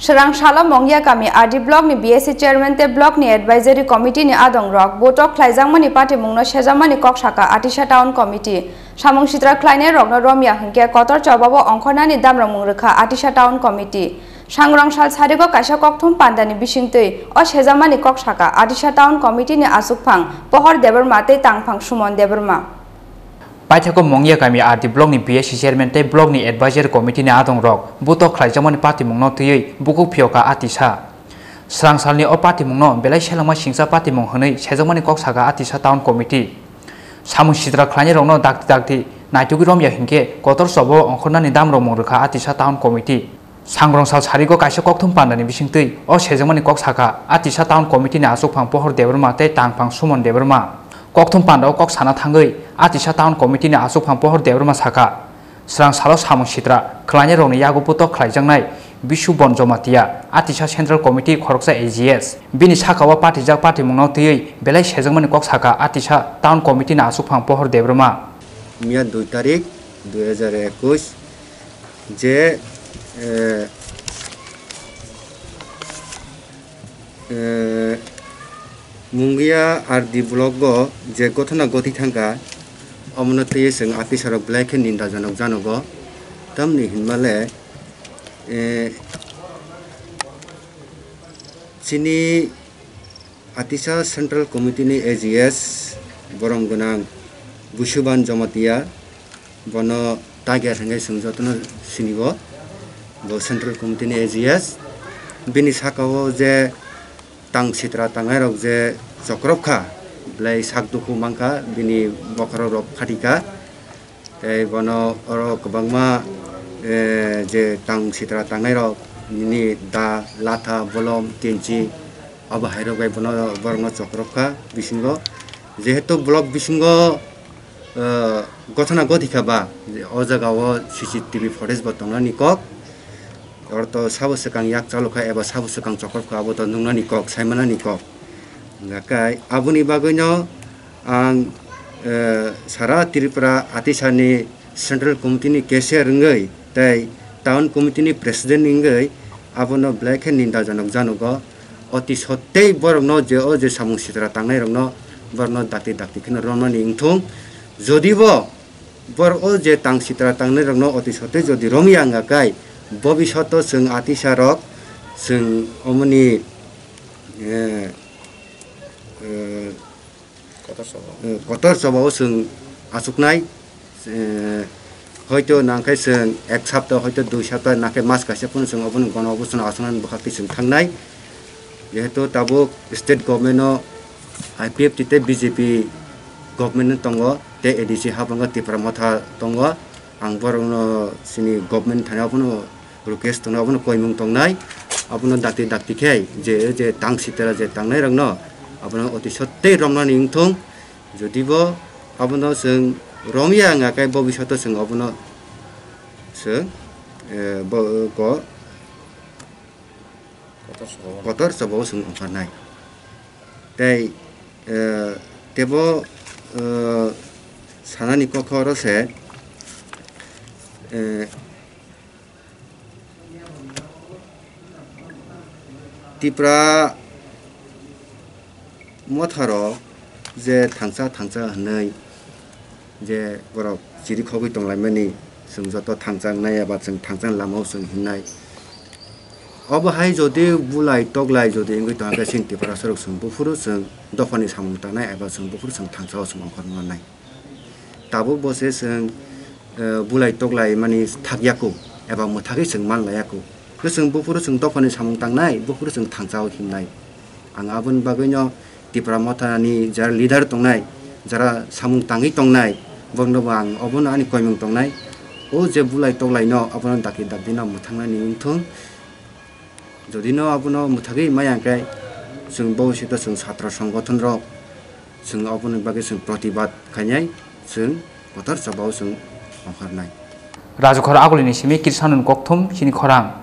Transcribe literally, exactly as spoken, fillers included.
Serang Shala Mongya kami Adi Blog ni B S C Chairman te Blog ni Advisory Committee ni Adong Rock Botok Klaijang mani party mungno Shejamani Kok Saka Atisha Town Committee Samung Sitra Kleine Rock no Romya hingke Kotor Chobabo Ongkhona ni Damrang Mungrekha Atisha Town Committee Sangrang Shal Sariko Kaisa Kokthum Pandani Bisingtui O Shejamani Kok Saka Atisha Town Committee ni Asukphang Pohor Deberma te Tangphang Sumon Deberma Paithako Mongya kami Adi Blog ni B S C Chairman te Blog ni Advisory Committee ni Adong Rock Botok Klaijamani party mungno tui buku phioka Atisha Serang salni o party mungno belai selama singsa party mung honei Shejamani Kok Saka Atisha Town Committee Samung Sitra Kleine rokno dakti dakti naitugi romya hingke kotor sobo ongkhona ni damrok mungrekha Atisha Town Committee Sangrong sal sariko kaisa kokthum pandani bisingtui o Shejamani Kok Saka Atisha Town Committee ni asukphang pohor deberma te tangphang sumon deberma Kokthum Pandao Kok Sana Thangui Atisha Town Committee ni asukphang pohor deberma saka Serang salo Samung Sitra Kleine rokni yaguputo khlaijangnai Bishu Bonjomatia Atisha Central Committee Khoroksa A G S Bini Sakawa Party Jak Party mungno tui belai Shejamani Kok Saka Atisha Town Committee ni asukphang pohor deberma Mia dua tarik dua ribu ekus je eh, eh, Mungya Adi Blog go je gotona goti thangka omno teye sing Atisha rok black ninda janok janogo tamni hinmale eh, sini Atisha Central Committee ni A G S borong gunang Bushuban Jomatia bono tagar hangai sungjotono sinigo bo Central Committee ni A G S bini sakao je tang sitra tangai rok je jokrokha blai sakduku mangka bini bokaro rok khatika tei bono oro kwbangma je tang sitra tangai rok ni da lata bolom kenchi abo hairok bai bono borno jokrokha bisingo jehetu blog bisingo gotona gotika ba o jagao C C T V footage bo tongnani kok orto sabo sekang yak chalokha eba sabo sekang chokorkha abo to nungnani kok saimanani kok ngakai abuni bagoino ang sara Tripura Atisha ni Central Committee ni Kesher ngai tai Town Committee ni President ngai abono black and ninda janok janogo oti sottei borokno je o je Samung Sitra tangnai rokno borno dakti dakti khena romani ingthung jodibo bor o je tang sitra tangnai rokno oti sottei jodi romya ngakai Bobishoto sing Atisha rok sing omoni kotor sobo sing asuknai hoito nangkai sing ek sapta hoito dui sapta nakai mas kaisa pun sing obon gono obon asuknan bhakti sing thangnai jehetu tabuk state government I P F T te B J P government tongo te A D C habanga Tripura motha tongo ang borno sini government thana pun request tong abono koimung tongnai abono dakti dakti khai je je tang sitra je tangnai rangno abono oti sottei romnani ingthung jodibo abono sing romya ngakai bobishoto sing abono sing bo ko kotor sobo sing ongkharnai tei tebo sanani kokhoro se Tripura motharo je thangsa thangsa hanai je borok chiri khogui tonglaimani sing joto thangjang nai aba sing thangjang lamao sing hinai obo hai jodi bulai toglai jodi ingui tangka sing Tripura sorok sing bufuru sing dofani samung tanai aba sing bufuru sing thangsao sing ongkhorno nai tabo bose sing bulai toglai mani thakyaku eba muthagi sing manlayaku sing bufuru sing dofani samung tangnai bufuru sing thangsao himnai ang abon bagoino Tripura mothani jar leader tongnai jara samung tangi tongnai bongno bang obon ani koimung tongnai o je bulai toglai no abon daki dakdina muthangnani ingthung jodino abono muthagi mayangkai sing bawsito sing chatra songgothon rok sing abon bagi sing protibad khainai sing kotor chabao sing ongkharnai Rajukhor agulini simi kirsanun kokthum sini khorang